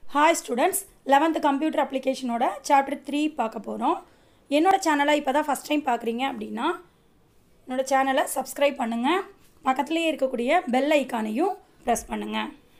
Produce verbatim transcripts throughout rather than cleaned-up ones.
Hi students, eleventh computer application oda chapter three பார்க்க போறோம். என்னோட சேனலை இப்போதான் first time பார்க்குறீங்க அப்படினா என்னோட சேனலை subscribe பண்ணுங்க. பக்கத்திலேயே இருக்கக்கூடிய bell ஐகானையும் press பண்ணுங்க.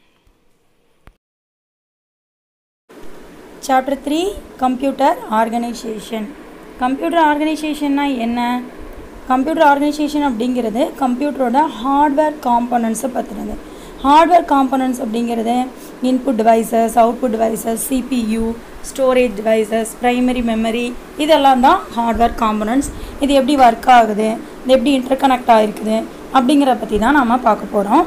Chapter three Computer Organization. Computer organization னா என்ன? Computer organization அப்படிங்கிறது கம்ப்யூட்டரோட hardware components பத்தினது. Hardware components அப்படிங்கிறது input devices, output devices, C P U, storage devices, primary memory இதெல்லாம் தான் hardware components. இது எப்படி work ஆகுது, இது எப்படி interconnect ஆகிருக்குது அப்படிங்கிற பற்றி தான் நாம பார்க்க போகிறோம்.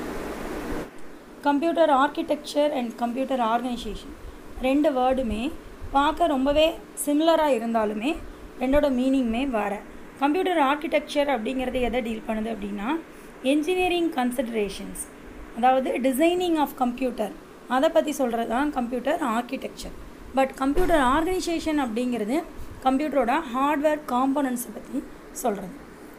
Computer architecture and computer organization ரெண்டு வேர்டுமே பார்க்க ரொம்பவே சிமிலராக இருந்தாலுமே ரெண்டோட மீனிங்குமே வேறு. கம்ப்யூட்டர் ஆர்கிடெக்சர் அப்படிங்கிறது எதை டீல் பண்ணுது அப்படின்னா என்ஜினியரிங் கன்சிடரேஷன்ஸ், அதாவது டிசைனிங் ஆஃப் கம்ப்யூட்டர் அதை பற்றி சொல்கிறது தான் computer architecture. But computer organisation அப்படிங்கிறது கம்ப்யூட்டரோட ஹார்ட்வேர் காம்போனன்ட்ஸை பற்றி சொல்கிறது.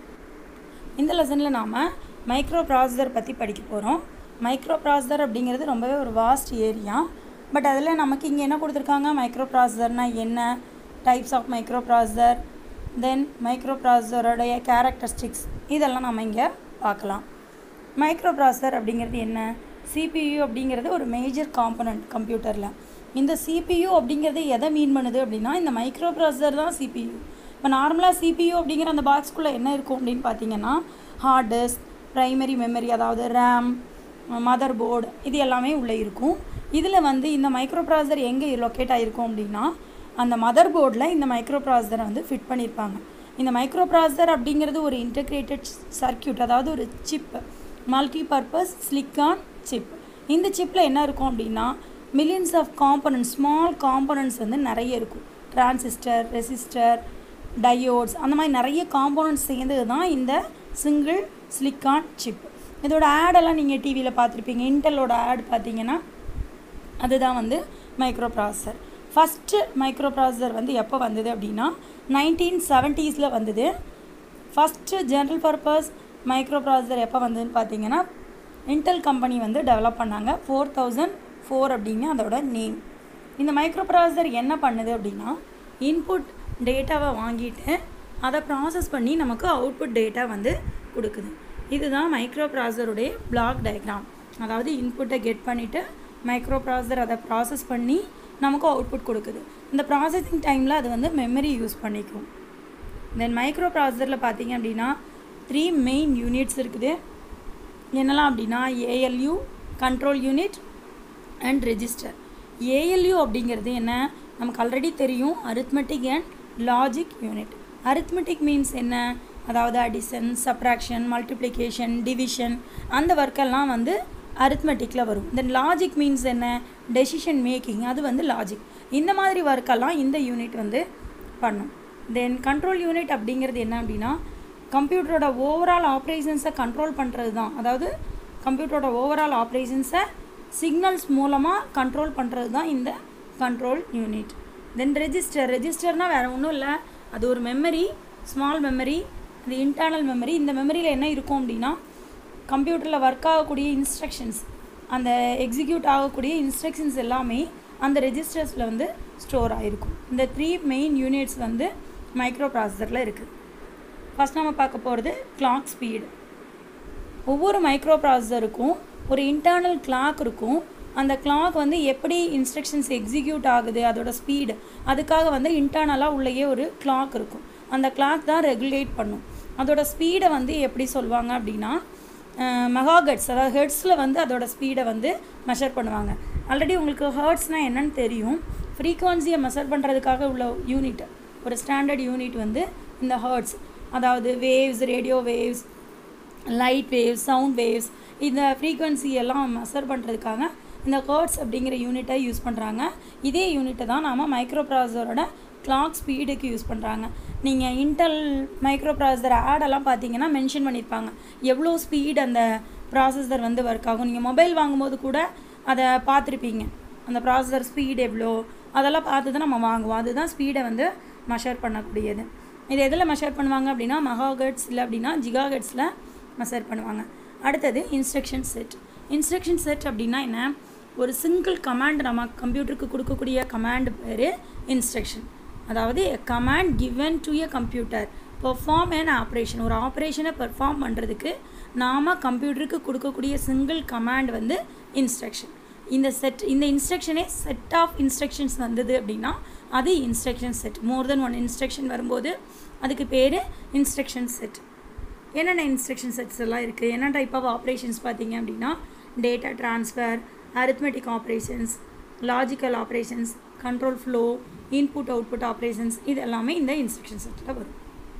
இந்த லெசனில் நாம் மைக்ரோ ப்ராசஸர் பற்றி படிக்க போகிறோம். மைக்ரோ ப்ராசஸர் அப்படிங்கிறது ரொம்பவே ஒரு வாஸ்ட் ஏரியா. பட் அதில் நமக்கு இங்கே என்ன கொடுத்துருக்காங்க, மைக்ரோ ப்ராசஸர்னால் என்ன, types of microprocessor, then மைக்ரோ ப்ராசஸரோடைய கேரக்டரிஸ்டிக்ஸ் இதெல்லாம் நம்ம இங்கே பார்க்கலாம். மைக்ரோ ப்ராசஸர் அப்படிங்கிறது என்ன? சிபியு அப்படிங்கிறது ஒரு மேஜர் காம்பனண்ட் கம்ப்யூட்டரில். இந்த சிபியு அப்படிங்கிறது எதை மீன் பண்ணுது அப்படின்னா இந்த மைக்ரோ ப்ராசஸர் தான் சிபியு. இப்போ நார்மலாக சிபியு அப்படிங்கிற அந்த பாக்ஸ்குள்ளே என்ன இருக்கும் அப்படின்னு பார்த்தீங்கன்னா ஹார்ட் டிஸ்க், ப்ரைமரி மெமரி அதாவது ரேம், மதர் போர்டு இது எல்லாமே உள்ளே இருக்கும். இதில் வந்து இந்த மைக்ரோ ப்ராசஸர் எங்கே லொக்கேட் ஆகிருக்கும் அப்படின்னா அந்த மதர் போர்டில் இந்த மைக்ரோ ப்ராசஸரை வந்து ஃபிட் பண்ணியிருப்பாங்க. இந்த மைக்ரோ ப்ராசஸர் அப்படிங்கிறது ஒரு இன்டகிரேட்டட் சர்க்கியூட், அதாவது ஒரு chip, multipurpose silicon chip. இந்த சிப்பில் என்ன இருக்கும் அப்படின்னா millions of components, small components வந்து நிறைய இருக்கும். டிரான்சிஸ்டர், ரெசிஸ்டர், டயோட்ஸ் அந்த மாதிரி நிறைய காம்பனன்ட்ஸ் சேர்ந்தது தான் இந்த சிங்கிள் சிலிக்கான் சிப். இதோட ஆடெல்லாம் நீங்கள் டிவியில் பார்த்துருப்பீங்க. இன்டெலோட ஆட் பார்த்தீங்கன்னா அதுதான் வந்து microprocessor. First microprocessor வந்து எப்போ வந்தது அப்படின்னா நைன்டீன் செவன்ட்டீஸில் வந்தது. First general purpose microprocessor எப்போ வந்ததுன்னு பார்த்தீங்கன்னா இன்டெல் கம்பெனி வந்து டெவலப் பண்ணாங்க. ஃபோர் தௌசண்ட் ஃபோர் அப்படின்னு அதோட நேம். இந்த மைக்ரோ ப்ராசஸர் என்ன பண்ணுது அப்படின்னா இன்புட் டேட்டாவை வாங்கிட்டு அதை ப்ராசஸ் பண்ணி நமக்கு அவுட்புட் டேட்டா வந்து கொடுக்குது. இதுதான் மைக்ரோ ப்ராசஸருடைய பிளாக் டயக்ராம். அதாவது இன்புட்டை கெட் பண்ணிவிட்டு மைக்ரோ ப்ராசஸர் அதை ப்ராசஸ் பண்ணி நமக்கு அவுட்புட் கொடுக்குது. இந்த ப்ராசஸிங் டைமில் அது வந்து மெமரி யூஸ் பண்ணிக்கும். தென் மைக்ரோ ப்ராசஸரில் பார்த்தீங்க அப்படின்னா த்ரீ மெயின் யூனிட்ஸ் இருக்குது. என்னெல்லாம் அப்படின்னா ALU, control unit and register. ALU அப்படிங்கிறது என்ன நமக்கு ஆல்ரெடி தெரியும், arithmetic and logic unit. Arithmetic means என்ன, அதாவது அடிஷன், சப்ராக்ஷன், மல்டிப்ளிகேஷன், டிவிஷன் அந்த ஒர்க்கெல்லாம் வந்து அரித்மெட்டிக்கில் வரும். தென் லாஜிக் மீன்ஸ் என்ன, டெசிஷன் மேக்கிங், அது வந்து லாஜிக். இந்த மாதிரி ஒர்க்கெல்லாம் இந்த யூனிட் வந்து பண்ணும். தென் கண்ட்ரோல் யூனிட் அப்படிங்கிறது என்ன அப்படின்னா கம்ப்யூட்டரோட ஓவரால் ஆப்ரேஷன்ஸை கண்ட்ரோல் பண்ணுறது தான். அதாவது கம்ப்யூட்டரோட ஓவரால் ஆப்ரேஷன்ஸை சிக்னல்ஸ் மூலமாக கண்ட்ரோல் பண்ணுறது தான் இந்த கண்ட்ரோல் யூனிட். Then register. ரெஜிஸ்டர்னால் வேறு ஒன்றும் இல்லை, அது ஒரு மெமரி, ஸ்மால் மெமரி, அது இன்டர்னல் மெமரி. இந்த மெமரியில் என்ன இருக்கும் அப்படின்னா கம்ப்யூட்டரில் ஒர்க் ஆகக்கூடிய இன்ஸ்ட்ரக்ஷன்ஸ், அந்த எக்ஸிக்யூட் ஆகக்கூடிய இன்ஸ்ட்ரக்ஷன்ஸ் எல்லாமே அந்த ரெஜிஸ்டர்ஸில் வந்து ஸ்டோர் ஆகிருக்கும். இந்த த்ரீ மெயின் யூனிட்ஸ் வந்து மைக்ரோ ப்ராசஸரில் இருக்குது. ஃபஸ்ட் நம்ம பார்க்க போகிறது கிளாக் ஸ்பீடு. ஒவ்வொரு மைக்ரோ ப்ராசஸருக்கும் ஒரு இன்டர்னல் கிளாக் இருக்கும். அந்த கிளாக் வந்து எப்படி இன்ஸ்ட்ரக்ஷன்ஸ் எக்ஸிக்யூட் ஆகுது அதோட ஸ்பீடு, அதுக்காக வந்து இன்டர்னலாக உள்ளேயே ஒரு கிளாக் இருக்கும். அந்த கிளாக் தான் ரெகுலேட் பண்ணும். அதோட ஸ்பீடை வந்து எப்படி சொல்லுவாங்க அப்படின்னா மெகாஹெர்ட்ஸ், அதாவது ஹெர்ட்ஸில் வந்து அதோட ஸ்பீடை வந்து மெஷர் பண்ணுவாங்க. ஆல்ரெடி உங்களுக்கு ஹெர்ட்ஸ்னால் என்னன்னு தெரியும். ஃப்ரீக்வன்சியை மெஷர் பண்ணுறதுக்காக உள்ள யூனிட், ஒரு ஸ்டாண்டர்ட் யூனிட் வந்து இந்த ஹெர்ட்ஸ். அதாவது waves, radio waves, light waves, sound waves, இந்த ஃப்ரீக்வன்சி எல்லாம் மெஷர் பண்ணுறதுக்காக இந்த ஹெர்ட்ஸ் அப்படிங்கிற யூனிட்டை யூஸ் பண்ணுறாங்க. இதே யூனிட்டை தான் நாம் மைக்ரோ ப்ராசஸரோட கிளாக் ஸ்பீடுக்கு யூஸ் பண்ணுறாங்க. நீங்கள் இன்டெல் மைக்ரோ ப்ராசஸர் ஆடெல்லாம் பார்த்தீங்கன்னா மென்ஷன் பண்ணியிருப்பாங்க எவ்வளோ ஸ்பீட் அந்த ப்ராசஸர் வந்து ஒர்க் ஆகும். நீங்கள் மொபைல் வாங்கும்போது கூட அதை பார்த்துருப்பீங்க, அந்த ப்ராசஸர் ஸ்பீடு எவ்வளோ அதெல்லாம் பார்த்து தான் நம்ம வாங்குவோம். அதுதான் ஸ்பீடை வந்து மெஷர் பண்ணக்கூடியது. இது எதில் மெஷர் பண்ணுவாங்க அப்படின்னா மெகாஹெர்ட்ஸ் இல்லை அப்படின்னா ஜிகாஹெர்ட்ஸில் மெஷர் பண்ணுவாங்க. அடுத்தது இன்ஸ்ட்ரக்ஷன் செட். இன்ஸ்ட்ரக்ஷன் செட் அப்படின்னா என்ன, ஒரு சிங்கிள் கமாண்ட் நம்ம கம்ப்யூட்டருக்கு கொடுக்கக்கூடிய கமாண்ட் பேர் இன்ஸ்ட்ரக்ஷன். அதாவது a command given to a computer perform an operation. ஒரு ஆப்ரேஷனை பெர்ஃபார்ம் பண்ணுறதுக்கு நாம் கம்ப்யூட்டருக்கு கொடுக்கக்கூடிய சிங்கிள் கமாண்ட் வந்து இன்ஸ்ட்ரக்ஷன். இந்த செட் இந்த இன்ஸ்ட்ரக்ஷனே செட் ஆஃப் இன்ஸ்ட்ரக்ஷன்ஸ் வந்தது அப்படின்னா அது instruction set. More then one instruction வரும்போது அதுக்கு பேர் இன்ஸ்ட்ரக்ஷன் செட். என்னென்ன இன்ஸ்ட்ரக்ஷன் செட்ஸ் எல்லாம் இருக்குது, என்ன டைப் ஆஃப் ஆப்ரேஷன்ஸ் பார்த்தீங்க அப்படின்னா data transfer, arithmetic operations, logical operations, control flow, input output operations, இது எல்லாமே இந்த இன்ஸ்ட்ரக்ஷன் செட்டில் வரும்.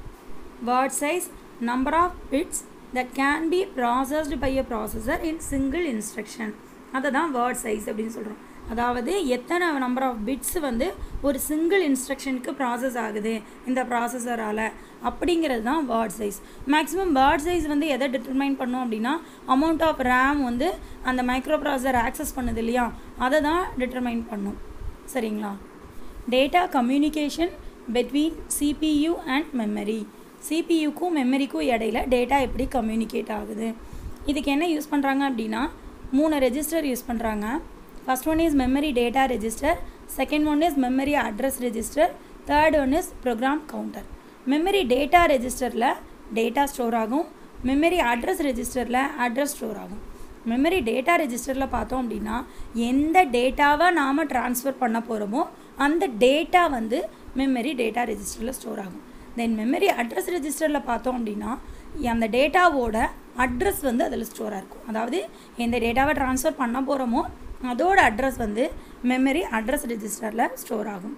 Word size, number of bits that can be processed by a processor in single instruction. அதை தான் வேர்ட் சைஸ் அப்படின்னு சொல்கிறோம். அதாவது எத்தனை நம்பர் ஆஃப் பிட்ஸ் வந்து ஒரு சிங்கிள் இன்ஸ்ட்ரக்ஷனுக்கு ப்ராசஸ் ஆகுது இந்த ப்ராசஸரால் அப்படிங்கிறது தான் word size. Maximum word size வந்து எதை டிட்டர்மைன் பண்ணோம் அப்படின்னா அமௌண்ட் ஆஃப் ரேம் வந்து அந்த மைக்ரோ ப்ராசஸர் ஆக்சஸ் பண்ணுது இல்லையா, அதை தான் டிட்டர்மைன் பண்ணும். சரிங்களா? Data communication between CPU and memory. சிபியுக்கும் மெமரிக்கும் இடையில டேட்டா எப்படி கம்யூனிகேட் ஆகுது, இதுக்கு என்ன யூஸ் பண்ணுறாங்க அப்படின்னா மூணு ரெஜிஸ்டர் யூஸ் பண்ணுறாங்க. First one is memory data register, second one is memory address register, third one is program counter. Memory data ரெஜிஸ்டரில் டேட்டா ஸ்டோர் ஆகும், மெமரி அட்ரஸ் ரெஜிஸ்டரில் அட்ரஸ் ஸ்டோர் ஆகும். மெமரி டேட்டா ரெஜிஸ்டரில் பார்த்தோம் அப்படின்னா எந்த டேட்டாவை நாம் ட்ரான்ஸ்ஃபர் பண்ண போகிறோமோ அந்த டேட்டா வந்து மெமரி டேட்டா ரெஜிஸ்டரில் ஸ்டோர் ஆகும். தென் மெமரி அட்ரஸ் ரெஜிஸ்டரில் பார்த்தோம் அப்படின்னா அந்த டேட்டாவோட அட்ரஸ் வந்து அதில் ஸ்டோராக இருக்கும். அதாவது எந்த டேட்டாவை ட்ரான்ஸ்ஃபர் பண்ண போகிறோமோ அதோட அட்ரஸ் வந்து மெமரி அட்ரஸ் ரெஜிஸ்டரில் ஸ்டோர் ஆகும்.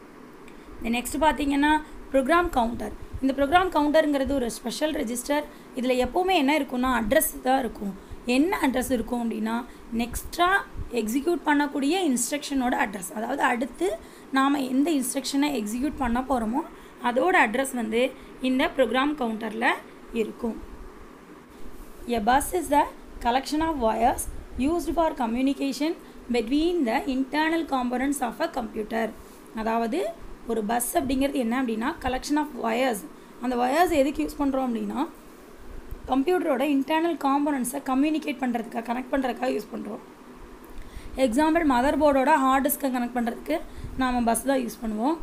நெக்ஸ்ட் பார்த்தீங்கன்னா ப்ரோக்ராம் கவுண்டர். இந்த ப்ரோக்ராம் கவுண்டருங்கிறது ஒரு ஸ்பெஷல் ரெஜிஸ்டர். இதில் எப்போவுமே என்ன இருக்குன்னா அட்ரஸ் தான் இருக்கும். என்ன அட்ரஸ் இருக்கும் அப்படின்னா நெக்ஸ்ட்டாக எக்ஸிக்யூட் பண்ணக்கூடிய இன்ஸ்ட்ரக்ஷனோட அட்ரஸ். அதாவது அடுத்து நாம் எந்த இன்ஸ்ட்ரக்ஷனை எக்ஸிக்யூட் பண்ண போகிறோமோ அதோட அட்ரஸ் வந்து இந்த ப்ரோக்ராம் கவுண்டரில் இருக்கும். A bus is the collection of wires used for communication between the internal components of a computer. அதாவது ஒரு பஸ் அப்படிங்கிறது என்ன அப்படின்னா கலெக்ஷன் ஆஃப் வயர்ஸ். அந்த வயர்ஸ் எதுக்கு யூஸ் பண்ணுறோம் அப்படின்னா கம்ப்யூட்டரோட இன்டர்னல் காம்போனன்ட்ஸை கம்யூனிகேட் பண்ணுறதுக்காக கனெக்ட் பண்ணுறதுக்காக யூஸ் பண்ணுறோம். எக்ஸாம்பிள் மதர் போர்டோட ஹார்ட் டிஸ்கை கனெக்ட் பண்ணுறதுக்கு நாம் பஸ் தான் யூஸ் பண்ணுவோம்.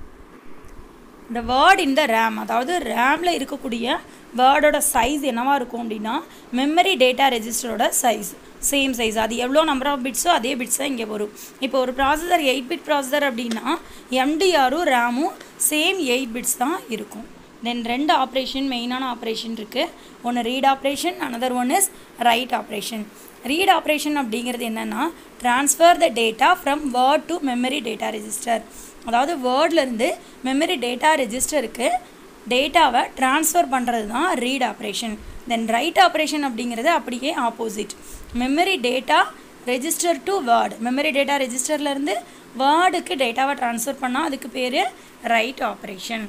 இந்த வேர்ட் இந்த ரேம், அதாவது ரேமில் இருக்கக்கூடிய வேர்டோட சைஸ் என்னவாக இருக்கும் அப்படின்னா மெமரி டேட்டா ரெஜிஸ்டரோட சைஸ் சேம் சைஸ். அது எவ்வளோ நம்பர் ஆஃப் பிட்ஸோ அதே பிட்ஸ் தான் இங்கே வரும். இப்போ ஒரு ப்ராசஸர் எயிட் பிட் ப்ராசஸர் அப்படின்னா எம்டிஆரும் ரேமும் சேம் எயிட் பிட்ஸ் தான் இருக்கும். தென் ரெண்டு ஆப்ரேஷன் மெயினான ஆப்ரேஷன் இருக்குது. ஒன்று read operation, another one is write operation. Read operation அப்படிங்கிறது என்னென்னா transfer the data from word to memory data register. அதாவது வேர்ட்லேருந்து மெமரி டேட்டா ரெஜிஸ்டருக்கு டேட்டாவை ட்ரான்ஸ்ஃபர் பண்ணுறது தான் read operation. Then write operation அப்படிங்கிறது அப்படியே opposite. Memory data register to word, memory data ரெஜிஸ்டர்லேருந்து வேர்டுக்கு டேட்டாவை ட்ரான்ஸ்ஃபர் பண்ணால் அதுக்கு பேர் right operation.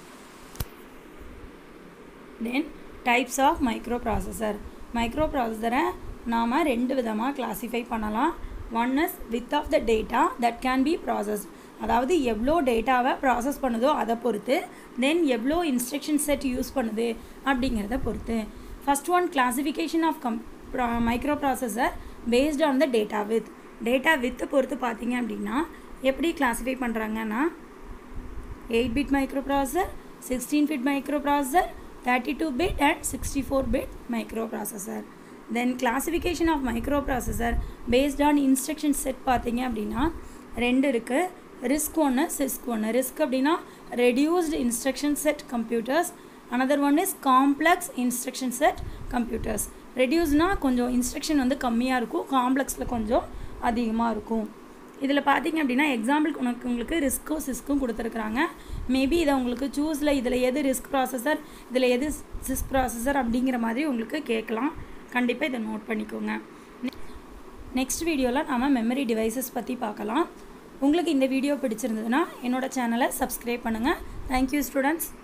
Then types of microprocessor. மைக்ரோ ப்ராசஸரை நாம் ரெண்டு விதமாக கிளாஸிஃபை பண்ணலாம். One is width of the data that can be processed. அதாவது எவ்வளோ டேட்டாவை ப்ராசஸ் பண்ணுதோ அதை பொறுத்து, தென் எவ்வளோ இன்ஸ்ட்ரக்ஷன் செட் யூஸ் பண்ணுது அப்படிங்கிறத பொறுத்து. First one classification of come microprocessor based on the data width. Data width பொறுத்து பார்த்தீங்க அப்படின்னா எப்படி கிளாஸிஃபை பண்ணுறாங்கன்னா eight bit microprocessor, sixteen bit microprocessor, thirty two bit and sixty four bit microprocessor. Then classification of microprocessor based on instruction set பார்த்தீங்க அப்படின்னா ரெண்டு இருக்குது. Risk ஒன்று, சிஸ்க் ஒன்று. ரிஸ்க் அப்படின்னா reduced instruction set computers, another one is complex instruction set computers. ரெடியூஸ்னால் கொஞ்சம் instruction வந்து கம்மியாக இருக்கும், காம்ப்ளெக்ஸில் கொஞ்சம் அதிகமாக இருக்கும். இதில் பார்த்தீங்க அப்படின்னா எக்ஸாம்பிளுக்கு உனக்கு உங்களுக்கு ரிஸ்க்கும் சிஸ்க்கும் கொடுத்துருக்குறாங்க. மேபி இதை உங்களுக்கு சூஸில் இதில் எது ரிஸ்க் ப்ராசஸர் இதில் எது சிஸ்க் ப்ராசஸர் அப்படிங்கிற மாதிரி உங்களுக்கு கேட்கலாம். கண்டிப்பாக இதை நோட் பண்ணிக்கோங்க. நெக்ஸ்ட் வீடியோவில் நாம் மெமரி டிவைசஸ் பற்றி பார்க்கலாம். உங்களுக்கு இந்த வீடியோ பிடிச்சிருந்ததுன்னா என்னோட சேனலை சப்ஸ்கிரைப் பண்ணுங்கள். Thank you students.